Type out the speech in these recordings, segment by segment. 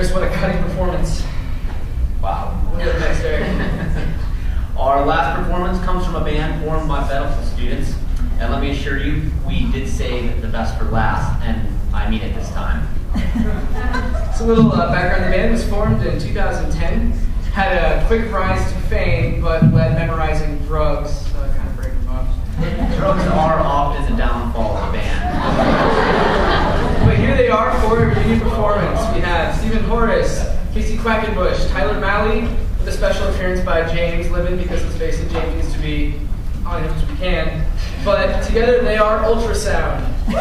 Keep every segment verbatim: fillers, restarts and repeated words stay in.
Chris, what a cutting performance. Wow. Good, next, Eric. Our last performance comes from a band formed by medical students, and let me assure you, we did save the best for last, and I mean it this time. So a little uh, background. The band was formed in two thousand ten, had a quick rise to fame, but let memorizing drugs uh, kind of break them up. Drugs are often the downfall of the band. But here they are for a reunion performance. We have Stephen Horace, Casey Quackenbush, Tyler Malley, with a special appearance by James Libin, because let's face it, James needs to be on as much as we can. But together they are UltraSound.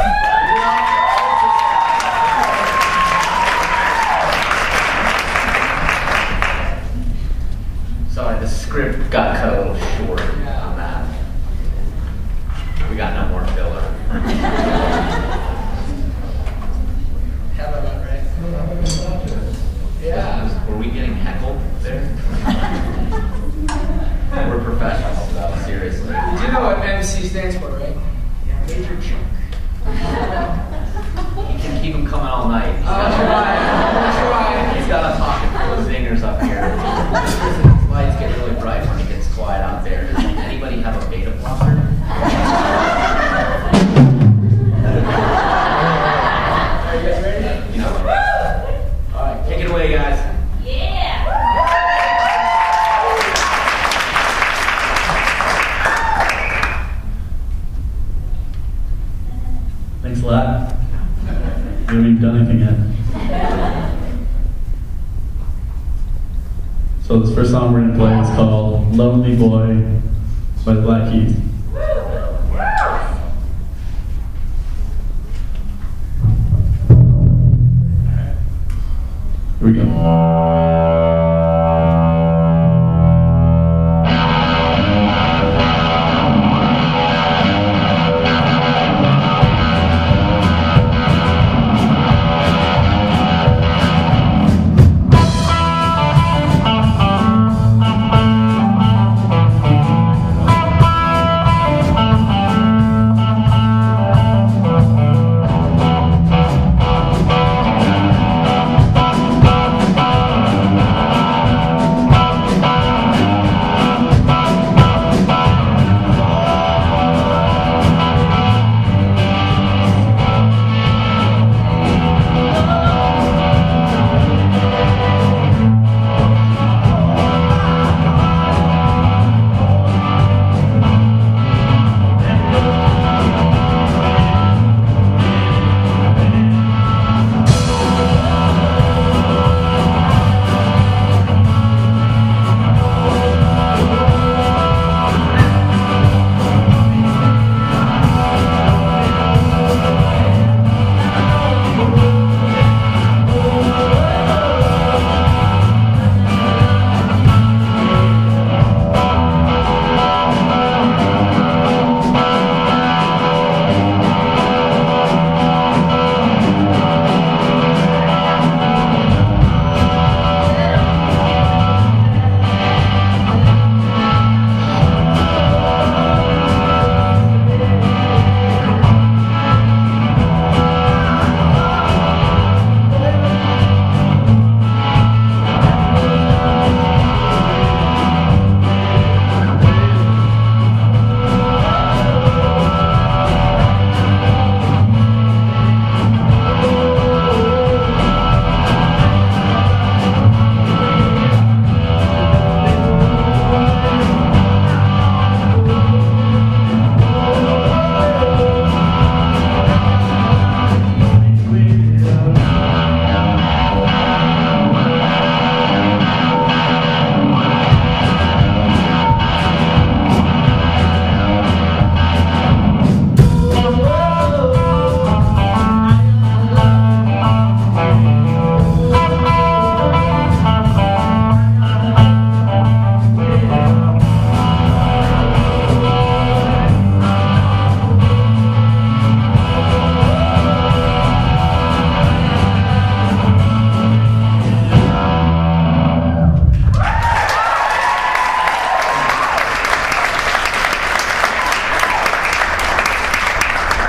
Sorry, the script got cut a little short on that. We got no more filler. How about that, right? Yeah. Were we getting heckled there? We're professionals, though, seriously. You do know what M C stands for, right? Yeah, major chunk. You can keep them coming all night. He's I'll try. I'll try. He's got a pocket full of zingers up here. Lights get really bright when it gets quiet out there. Does anybody have a beta blocker? Are you guys ready? You know. All right, take it away, guys. Yeah! Thanks a lot. We haven't even done anything yet. So this first song we're gonna play is called Lonely Boy by the Black Keys. Here we go.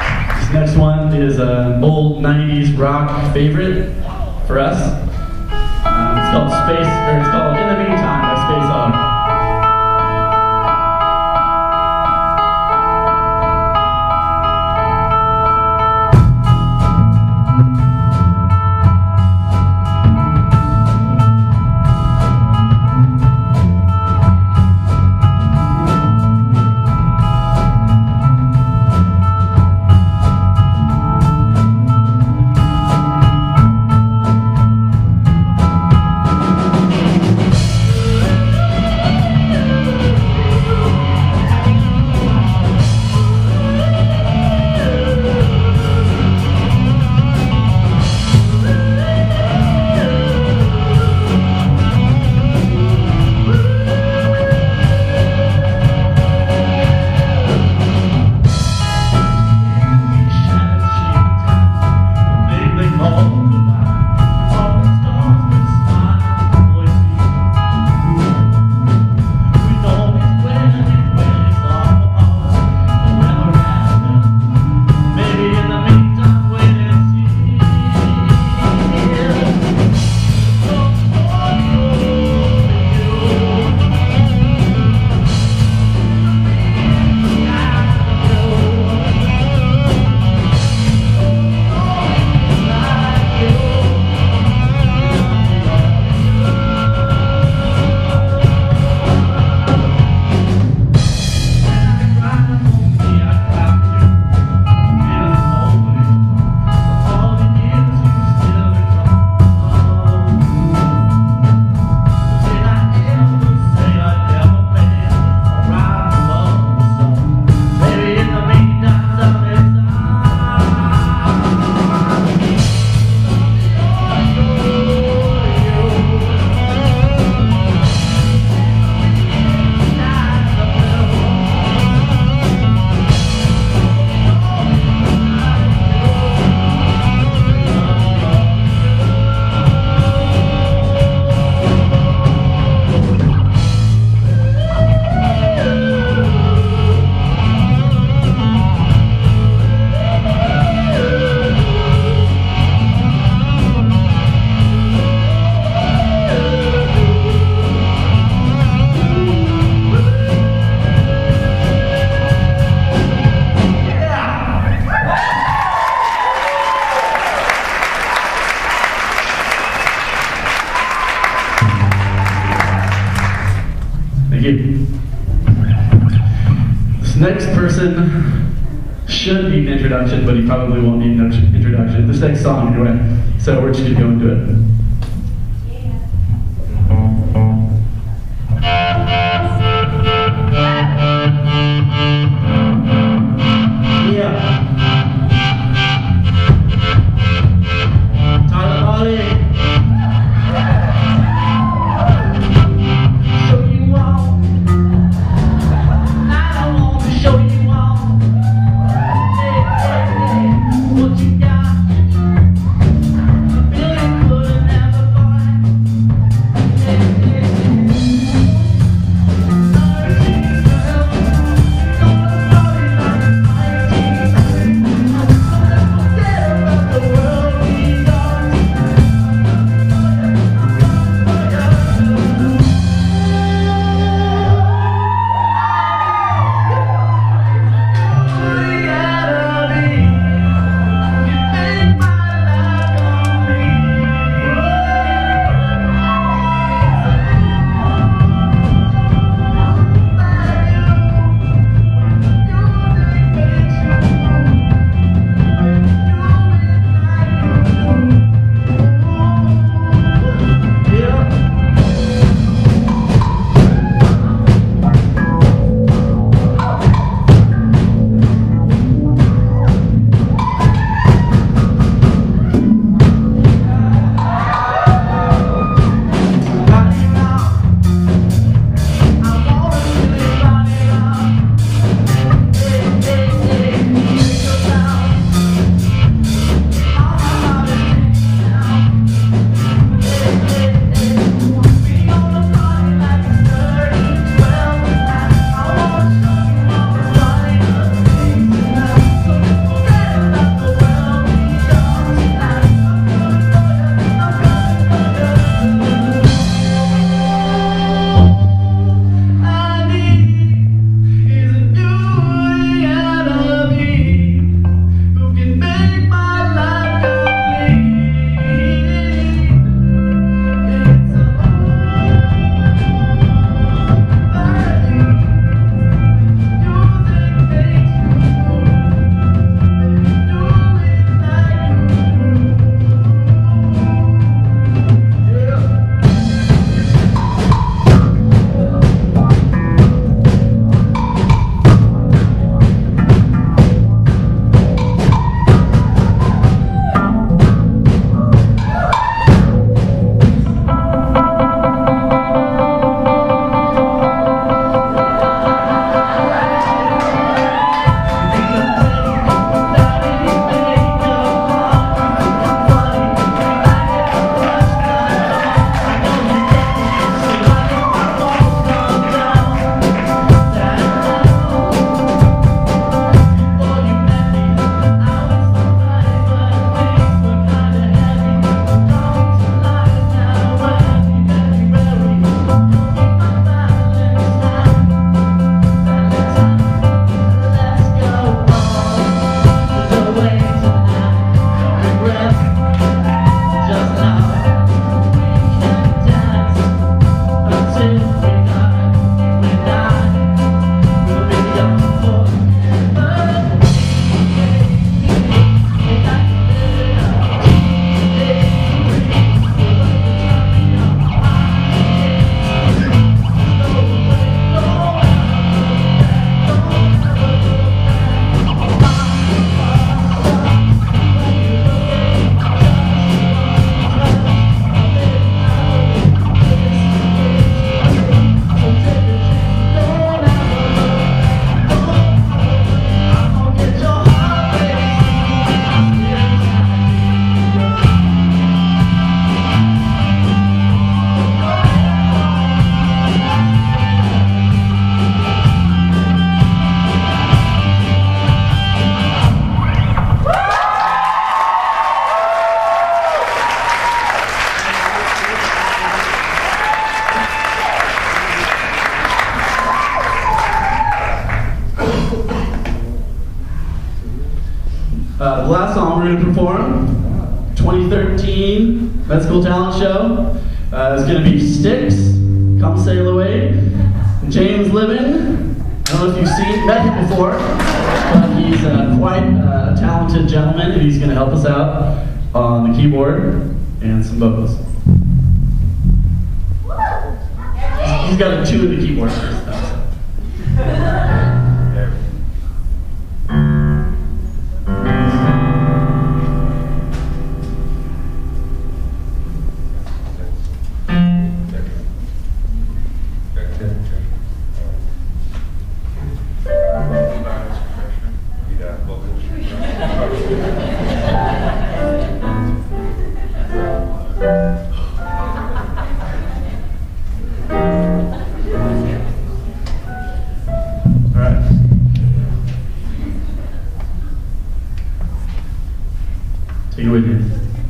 Next one is an old nineties rock favorite for us. It's called Space, or it's called In the Meantime by Space Hog. This next person should need an introduction, but he probably won't need an introduction. This next song, anyway. So we're just gonna go into it. Uh, the last song we're going to perform, twenty thirteen AMSA Talent Show, uh, is going to be Sticks, Come Sail Away. James Livin, I don't know if you've seen, met him before, but he's uh, quite uh, a talented gentleman, and he's going to help us out on the keyboard and some vocals. He's got a two in the keyboard first. Take it with you.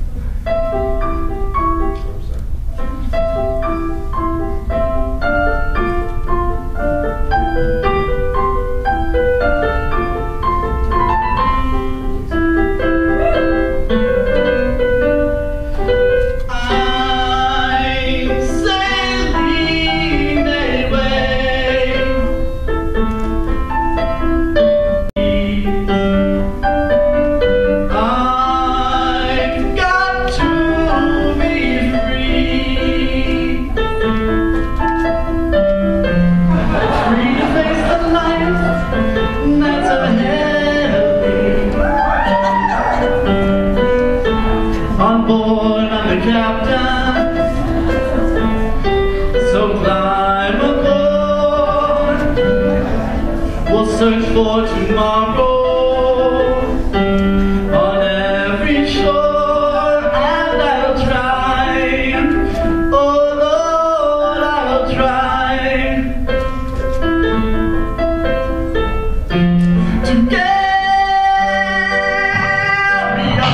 Search for tomorrow on every shore, and I'll try, oh Lord, I'll try to carry on.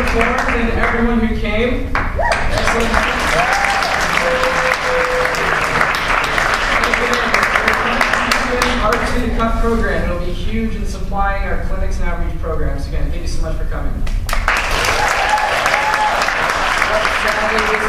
performed and everyone who came. Excellent. Art to the Cup program. It'll be huge in supplying our clinics and outreach programs. Again, thank you so much for coming.